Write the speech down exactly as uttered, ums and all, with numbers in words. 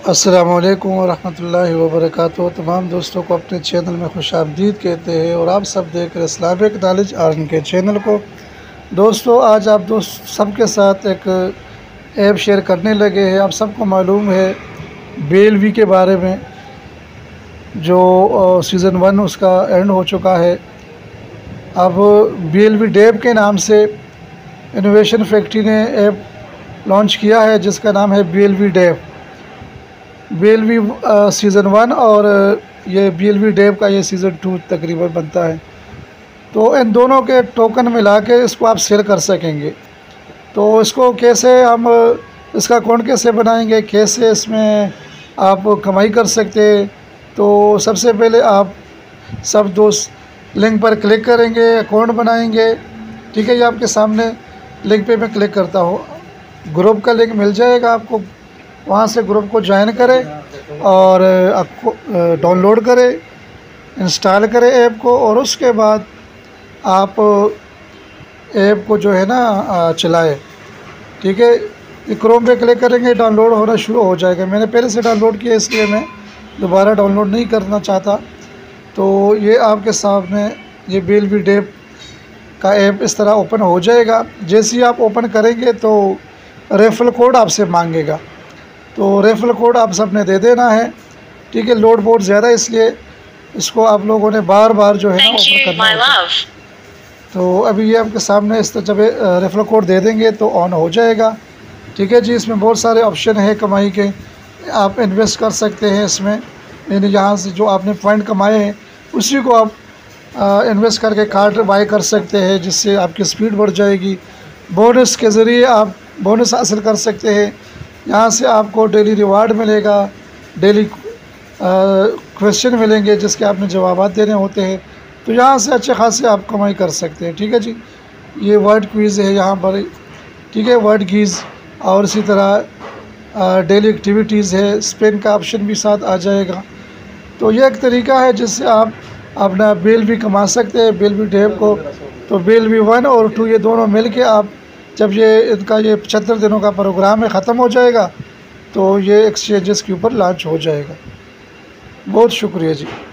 अस्सलामुअलैकुम वरहमतुल्लाहि वबरकातुहू। तमाम दोस्तों को अपने चैनल में खुशामदीद कहते हैं और आप सब देख रहे इस्लामिक नॉलेज अर्न के चैनल को। दोस्तों आज आप दोस्त सबके साथ एक ऐप शेयर करने लगे हैं। आप सबको मालूम है बी एल वी के बारे में, जो सीज़न वन उसका एंड हो चुका है। अब बी एल वी डेव के नाम से इनोवेशन फैक्ट्री ने ऐप लॉन्च किया है जिसका नाम है B L V dev. B L V season one और ये बी एल वी डेव का ये सीज़न टू तकरीबन बनता है। तो इन दोनों के टोकन मिला के इसको आप सेल कर सकेंगे। तो इसको कैसे हम इसका अकाउंट कैसे बनाएंगे, कैसे इसमें आप कमाई कर सकते हैं। तो सबसे पहले आप सब दोस्त लिंक पर क्लिक करेंगे, अकाउंट बनाएंगे। ठीक है, ये आपके सामने लिंक पे मैं क्लिक करता हूँ। ग्रुप का लिंक मिल जाएगा आपको, वहाँ से ग्रुप को ज्वाइन करें और आपको डाउनलोड करें, इंस्टॉल करें ऐप को और उसके बाद आप ऐप को जो है ना चलाएं। ठीक है, ये क्रोम पे क्लिक करेंगे, डाउनलोड होना शुरू हो जाएगा। मैंने पहले से डाउनलोड किया इसलिए मैं दोबारा डाउनलोड नहीं करना चाहता। तो ये आपके सामने ये बी एल वी डेव का ऐप इस तरह ओपन हो जाएगा। जैसे ही आप ओपन करेंगे तो रेफरल कोड आपसे मांगेगा, तो रेफरल कोड आप सब ने दे देना है। ठीक है, लोड बहुत ज़्यादा इसलिए इसको आप लोगों ने बार बार जो है ना ओपन करना है। तो अभी ये आपके सामने इस तरह जब रेफरल कोड दे देंगे तो ऑन हो जाएगा। ठीक है जी, इसमें बहुत सारे ऑप्शन है कमाई के, आप इन्वेस्ट कर सकते हैं इसमें। यानी यहाँ से जो आपने पॉइंट कमाए हैं उसी को आप इन्वेस्ट करके कार्ड बाय कर सकते हैं, जिससे आपकी स्पीड बढ़ जाएगी। बोनस के ज़रिए आप बोनस हासिल कर सकते हैं। यहाँ से आपको डेली रिवार्ड मिलेगा, डेली क्वेश्चन मिलेंगे जिसके आपने जवाब देने होते हैं। तो यहाँ से अच्छे खासे आप कमाई कर सकते हैं। ठीक है जी, ये वर्ड क्विज़ है यहाँ पर। ठीक है, वर्ड क्विज़ और इसी तरह डेली एक्टिविटीज़ है, स्पेन का ऑप्शन भी साथ आ जाएगा। तो ये एक तरीका है जिससे आप अपना बी एल वी कमा सकते हैं, बी एल वी डेव को। तो बी एल वी वन और टू ये दोनों मिल के आप जब ये इनका ये पचहत्तर दिनों का प्रोग्राम है ख़त्म हो जाएगा तो ये एक्सचेंजेस के ऊपर लॉन्च हो जाएगा। बहुत शुक्रिया जी।